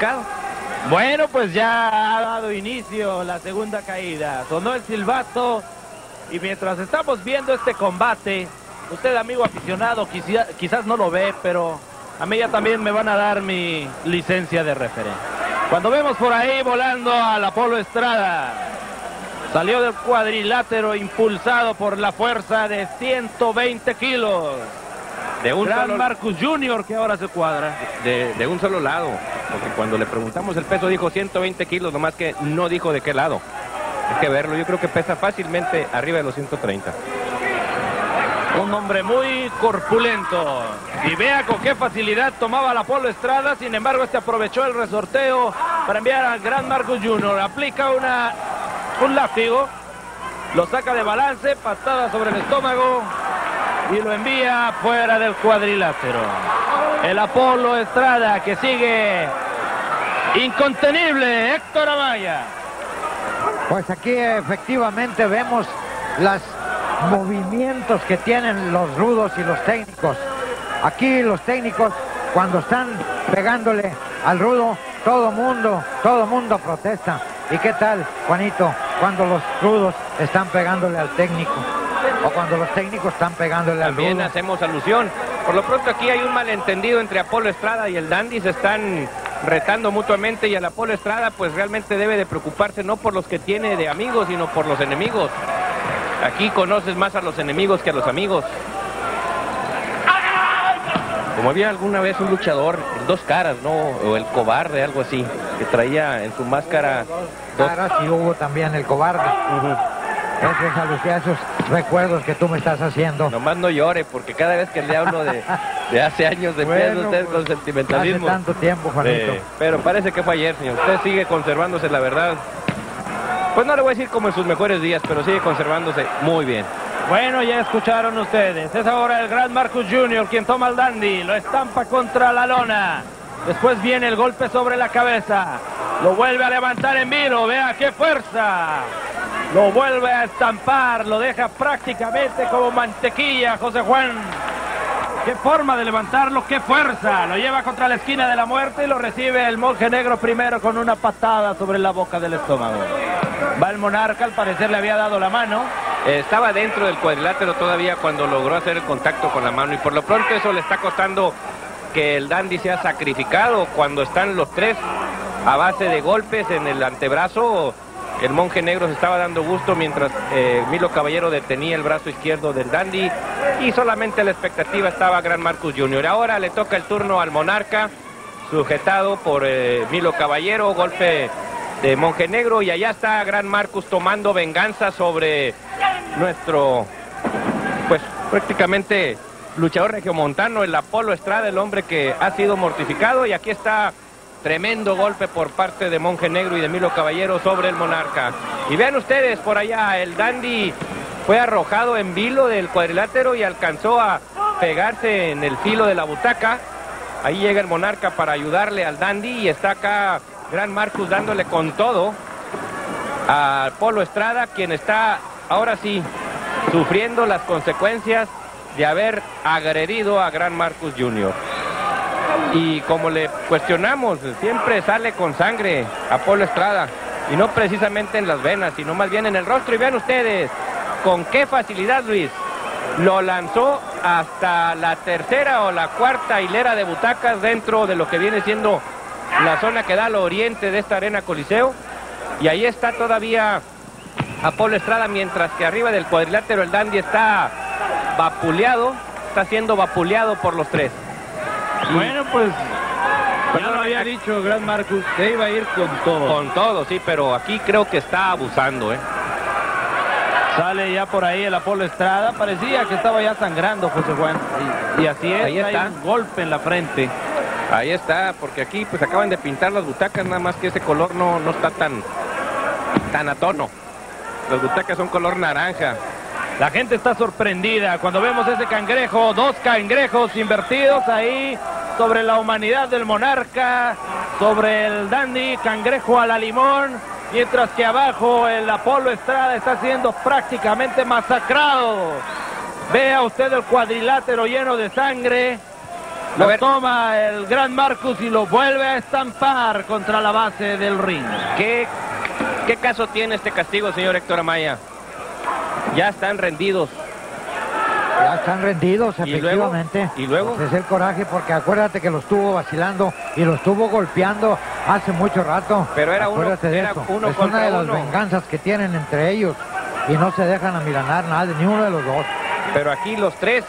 clasificado. Bueno, pues ya ha dado inicio la segunda caída. Sonó el silbato y mientras estamos viendo este combate, usted, amigo aficionado, quizás no lo ve, pero a mí ya también me van a dar mi licencia de referente. Cuando vemos por ahí volando al Apolo Estrada, salió del cuadrilátero impulsado por la fuerza de 120 kilos. De un Gran Marcus Jr. que ahora se cuadra. De un solo lado, porque cuando le preguntamos el peso dijo 120 kilos, nomás que no dijo de qué lado. Hay que verlo, yo creo que pesa fácilmente arriba de los 130. Un hombre muy corpulento. Y vea con qué facilidad tomaba el Apolo Estrada. Sin embargo, este aprovechó el resorteo para enviar al Gran Marcus Jr. Aplica un látigo, lo saca de balance, patada sobre el estómago y lo envía fuera del cuadrilátero. El Apolo Estrada que sigue incontenible. Héctor Amaya. Pues aquí efectivamente vemos los movimientos que tienen los rudos y los técnicos. Aquí los técnicos, cuando están pegándole al rudo, todo mundo protesta. ¿Y qué tal, Juanito, cuando los rudos están pegándole al técnico? O cuando los técnicos están pegándole al rudo. También hacemos alusión. Por lo pronto aquí hay un malentendido entre Apolo Estrada y el Dandy. Se están retando mutuamente y el Apolo Estrada pues realmente debe de preocuparse no por los que tiene de amigos, sino por los enemigos. Aquí conoces más a los enemigos que a los amigos. Como había alguna vez un luchador, el Dos Caras, ¿no? O el Cobarde, algo así, que traía en su máscara dos caras, y hubo también el Cobarde. Esos recuerdos que tú me estás haciendo. Nomás no llore, porque cada vez que le hablo de hace años de bueno, usted pues, con sentimentalismo. Hace tanto tiempo, Juanito. Pero parece que fue ayer, señor. Usted sigue conservándose, la verdad. Pues no le voy a decir como en sus mejores días, pero sigue conservándose muy bien. Bueno, ya escucharon ustedes. Es ahora el Gran Marcus Jr. quien toma al Dandy. Lo estampa contra la lona. Después viene el golpe sobre la cabeza. Lo vuelve a levantar en vilo. Vea qué fuerza. Lo vuelve a estampar. Lo deja prácticamente como mantequilla, José Juan. Qué forma de levantarlo, qué fuerza. Lo lleva contra la esquina de la muerte y lo recibe el Monje Negro primero con una patada sobre la boca del estómago. Va el Monarca, al parecer le había dado la mano. Estaba dentro del cuadrilátero todavía cuando logró hacer el contacto con la mano y por lo pronto eso le está costando que el Dandy sea sacrificado cuando están los tres a base de golpes en el antebrazo. El Monje Negro se estaba dando gusto mientras Milo Caballero detenía el brazo izquierdo del Dandy y solamente la expectativa estaba Gran Marcus Jr. Ahora le toca el turno al Monarca, sujetado por Milo Caballero, golpe de Monje Negro y allá está Gran Marcus tomando venganza sobre nuestro, pues prácticamente luchador regiomontano, el Apolo Estrada, el hombre que ha sido mortificado y aquí está tremendo golpe por parte de Monje Negro y de Milo Caballero sobre el Monarca. Y vean ustedes por allá, el Dandy fue arrojado en vilo del cuadrilátero y alcanzó a pegarse en el filo de la butaca. Ahí llega el Monarca para ayudarle al Dandy y está acá Gran Marcus dándole con todo a Apolo Estrada, quien está ahora sí sufriendo las consecuencias de haber agredido a Gran Marcus Jr. Y como le cuestionamos, siempre sale con sangre Apolo Estrada y no precisamente en las venas, sino más bien en el rostro. Y vean ustedes con qué facilidad, Luis, lo lanzó hasta la tercera o la cuarta hilera de butacas dentro de lo que viene siendo la zona que da al oriente de esta arena Coliseo. Y ahí está todavía Apolo Estrada, mientras que arriba del cuadrilátero el Dandy está vapuleado, está siendo vapuleado por los tres. Bueno, pues ya lo había dicho Gran Marcus, que iba a ir con todo. Con todo, sí, pero aquí creo que está abusando, Sale ya por ahí el Apolo Estrada, parecía que estaba ya sangrando, José Juan. Y así es, ahí está. Hay un golpe en la frente. Ahí está, porque aquí pues acaban de pintar las butacas, nada más que ese color no está tan a tono. Las butacas son color naranja. La gente está sorprendida cuando vemos ese cangrejo, dos cangrejos invertidos ahí sobre la humanidad del Monarca, sobre el Dandy, cangrejo a la limón, mientras que abajo el Apolo Estrada está siendo prácticamente masacrado. Vea usted el cuadrilátero lleno de sangre Lo toma el gran Marcus y lo vuelve a estampar contra la base del ring. ¿Qué caso tiene este castigo, señor Héctor Amaya? Ya están rendidos. Ya están rendidos, efectivamente. ¿Y luego? Pues es el coraje, porque acuérdate que lo estuvo vacilando y lo estuvo golpeando hace mucho rato. Pero era acuérdate de eso. uno es contra una de las uno. venganzas que tienen entre ellos y no se dejan amilanar nada, ni uno de los dos. Pero aquí los tres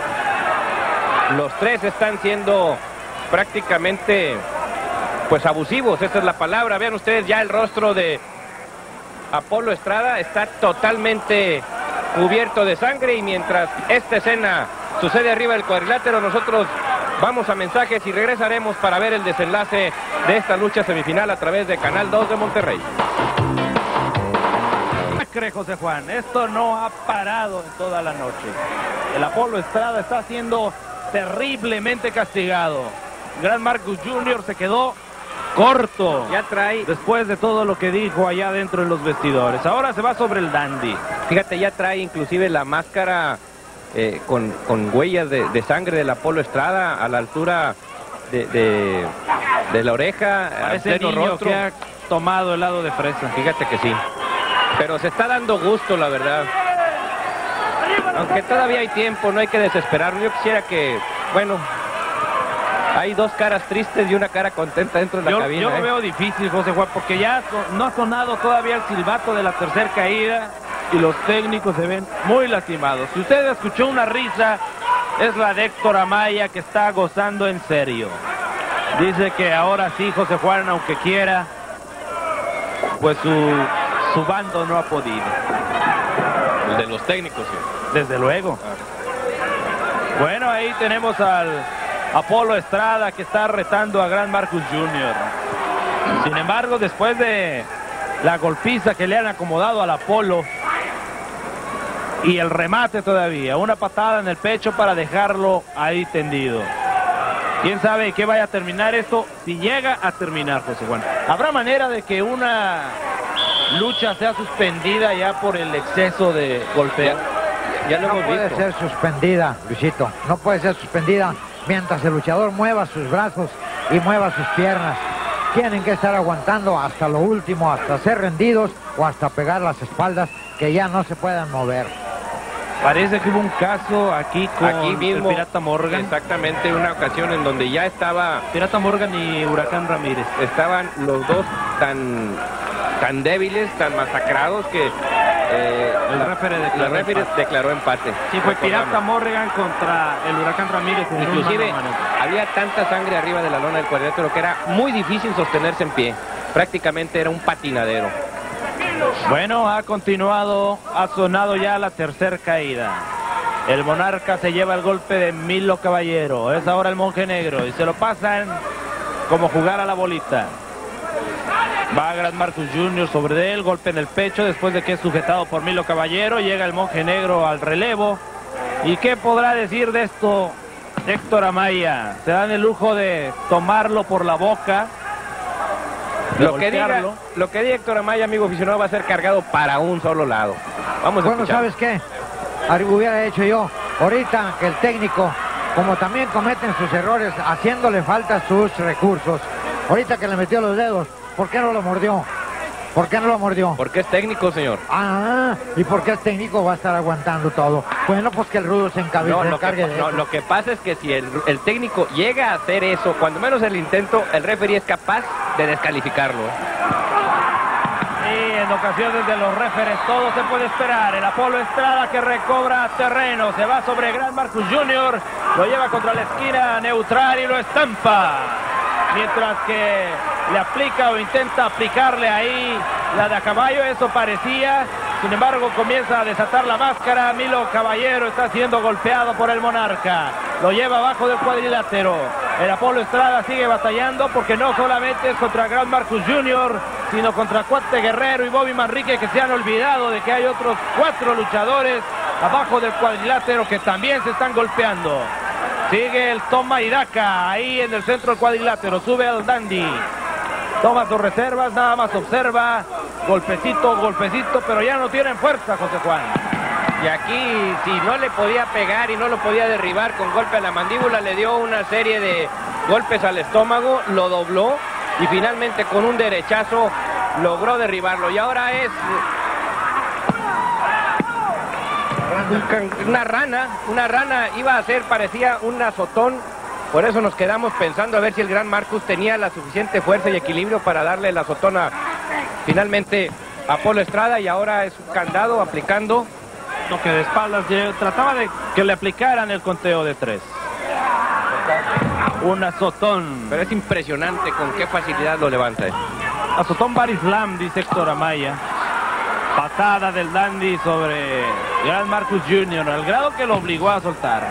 están siendo prácticamente pues abusivos, esa es la palabra. Vean ustedes, ya el rostro de Apolo Estrada está totalmente cubierto de sangre, y mientras esta escena sucede arriba del cuadrilátero, nosotros vamos a mensajes y regresaremos para ver el desenlace de esta lucha semifinal a través de Canal 2 de Monterrey. ¿Cree José Juan? Esto no ha parado en toda la noche. El Apolo Estrada está siendo terriblemente castigado. Gran Marcus Jr. se quedó corto. Ya trae, después de todo lo que dijo allá dentro de los vestidores. Ahora se va sobre el Dandy. fíjate, ya trae inclusive la máscara con huellas de sangre del Apolo Estrada a la altura de la oreja. Parece pleno niño rostro. que ha tomado helado de fresa. Fíjate que sí. Pero se está dando gusto, la verdad. Aunque todavía hay tiempo, no hay que desesperar. Yo quisiera que, bueno, hay dos caras tristes y una cara contenta dentro de la cabina. Yo lo veo difícil, José Juan, porque ya no ha sonado todavía el silbato de la tercera caída y los técnicos se ven muy lastimados. Si usted escuchó una risa, es la de Héctor Amaya, que está gozando en serio. Dice que ahora sí, José Juan, aunque quiera, pues su bando no ha podido. El de los técnicos, sí. Desde luego. Bueno, ahí tenemos al Apolo Estrada, que está retando a Gran Marcus Jr. Sin embargo, después de la golpiza que le han acomodado al Apolo y el remate todavía, una patada en el pecho para dejarlo ahí tendido. ¿Quién sabe qué vaya a terminar esto? Si llega a terminar, José Juan. ¿Habrá manera de que una lucha sea suspendida ya por el exceso de golpeo? Ya lo No hemos puede visto. ser suspendida, Luisito. No puede ser suspendida mientras el luchador mueva sus brazos y mueva sus piernas. Tienen que estar aguantando hasta lo último, hasta ser rendidos o hasta pegar las espaldas, que ya no se puedan mover. Parece que hubo un caso aquí con Aquí mismo, el Pirata Morgan. exactamente, una ocasión en donde ya Pirata Morgan y Huracán Ramírez. estaban los dos tan débiles, tan masacrados, que El referee declaró empate. Sí, fue Recordamos. Pirata Morgan contra el Huracán Ramírez. En un Inclusive mano a mano. había tanta sangre arriba de la lona del cuadrilátero que era muy difícil sostenerse en pie. Prácticamente era un patinadero. Bueno, ha continuado, ha sonado ya la tercera caída. El Monarca se lleva el golpe de Milo Caballero. Es ahora el Monje Negro y se lo pasan como jugar a la bolita. Va Gran Marcus Jr. sobre él, golpe en el pecho después de que es sujetado por Milo Caballero. Llega el Monje Negro al relevo. ¿Y qué podrá decir de esto Héctor Amaya? Se dan el lujo de tomarlo por la boca. Lo que diga Héctor Amaya, amigo aficionado, va a ser cargado para un solo lado. Vamos a Bueno, escuchar. ¿sabes qué? Hubiera hecho yo, ahorita que el técnico, como también cometen sus errores, haciéndole falta sus recursos, ahorita que le metió los dedos, ¿por qué no lo mordió? ¿Por qué no lo mordió? Porque es técnico, señor. Ah, ¿y por qué el técnico va a estar aguantando todo? Bueno, pues que el rudo se encargue de eso. Lo que pasa es que si el técnico llega a hacer eso, cuando menos el intento, el referee es capaz de descalificarlo. Y en ocasiones de los referees todo se puede esperar. El Apolo Estrada, que recobra terreno, se va sobre Gran Marcus Jr., lo lleva contra la esquina neutral y lo estampa. Mientras que le aplica o intenta aplicarle ahí la de a caballo, eso parecía. Sin embargo, comienza a desatar la máscara. Milo Caballero está siendo golpeado por el Monarca. Lo lleva abajo del cuadrilátero. El Apolo Estrada sigue batallando, porque no solamente es contra Gran Marcus Jr., sino contra Cuate Guerrero y Bobby Manrique, que se han olvidado de que hay otros 4 luchadores abajo del cuadrilátero que también se están golpeando. Sigue el toma y daca ahí en el centro del cuadrilátero. Sube al Dandy. Toma sus reservas, nada más observa. Golpecito, golpecito, pero ya no tienen fuerza, José Juan. Y aquí, si no le podía pegar y no lo podía derribar con golpe a la mandíbula, le dio una serie de golpes al estómago, lo dobló y finalmente con un derechazo logró derribarlo. Y ahora es una rana iba a ser, parecía un azotón. Por eso nos quedamos pensando a ver si el gran Marcus tenía la suficiente fuerza y equilibrio para darle el azotón finalmente a Polo Estrada, y ahora es un candado aplicando. No, que de espaldas trataba de que le aplicaran el conteo de 3. Un azotón. Pero es impresionante con qué facilidad lo levanta. Azotón Barislam, dice Héctor Amaya. Patada del Dandy sobre Gran Marcus Jr., al grado que lo obligó a soltar.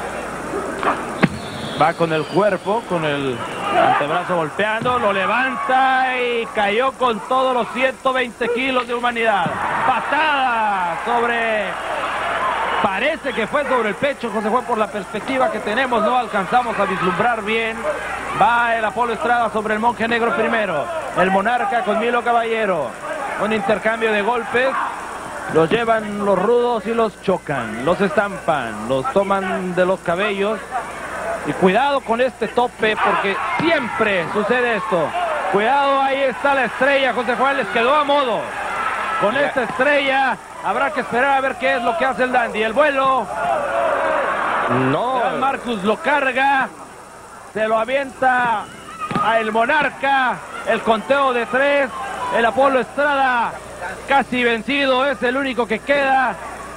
Va con el cuerpo, con el antebrazo golpeando, lo levanta y cayó con todos los 120 kilos de humanidad. Patada sobre... Parece que fue sobre el pecho, José Juan, por la perspectiva que tenemos, no alcanzamos a vislumbrar bien. Va el Apolo Estrada sobre el Monje Negro primero. El Monarca con Milo Caballero. Un intercambio de golpes. Los llevan los rudos y los chocan, los estampan, los toman de los cabellos. Y cuidado con este tope, porque siempre sucede esto. Cuidado, ahí está la estrella, José Juan, les quedó a modo. Con esta estrella habrá que esperar a ver qué es lo que hace el Dandy. El vuelo. No. Gran Marcus lo carga. Se lo avienta a el Monarca. El conteo de 3. El Apolo Estrada casi vencido. Es el único que queda.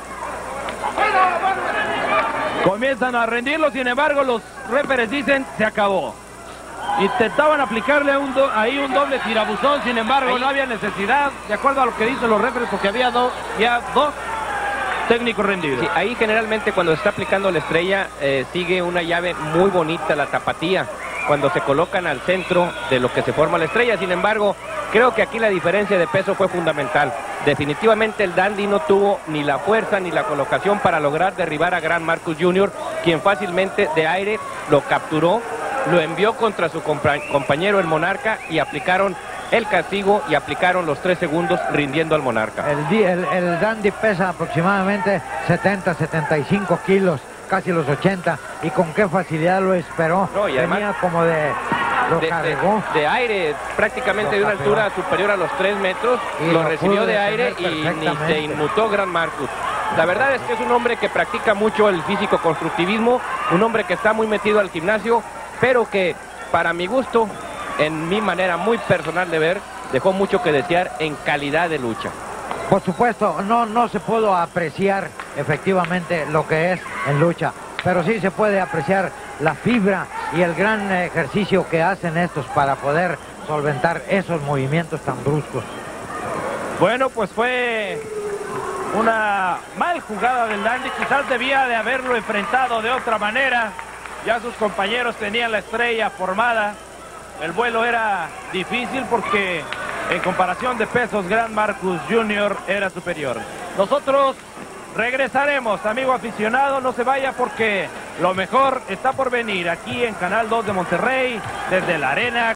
Comienzan a rendirlo. Sin embargo, los referees dicen se acabó. Intentaban aplicarle ahí un doble tirabuzón, sin embargo no había necesidad, de acuerdo a lo que dicen los referees, porque había ya dos técnicos rendidos. Sí, ahí generalmente cuando se está aplicando la estrella sigue una llave muy bonita, la tapatía, cuando se colocan al centro de lo que se forma la estrella. Sin embargo, creo que aquí la diferencia de peso fue fundamental. Definitivamente el Dandy no tuvo ni la fuerza ni la colocación para lograr derribar a Gran Marcus Jr., quien fácilmente de aire lo capturó, lo envió contra su compañero el Monarca y aplicaron el castigo y aplicaron los 3 segundos rindiendo al Monarca. El Dandy pesa aproximadamente 70, 75 kilos, casi los 80, y con qué facilidad lo esperó. No, y además, venía como de aire, prácticamente de una altura superior a los 3 metros, y lo recibió de aire y ni se inmutó Gran Marcus. La verdad es que es un hombre que practica mucho el físico-constructivismo, un hombre que está muy metido al gimnasio, pero que para mi gusto, en mi manera muy personal de ver, dejó mucho que desear en calidad de lucha. Por supuesto, no se pudo apreciar efectivamente lo que es en lucha, pero sí se puede apreciar la fibra y el gran ejercicio que hacen estos para poder solventar esos movimientos tan bruscos. Bueno, pues fue una mal jugada del Dandy, quizás debía de haberlo enfrentado de otra manera. Ya sus compañeros tenían la estrella formada. El vuelo era difícil porque en comparación de pesos, Gran Marcus Jr. era superior. Nosotros regresaremos, amigo aficionado, no se vaya porque lo mejor está por venir aquí en Canal 2 de Monterrey, desde la arena.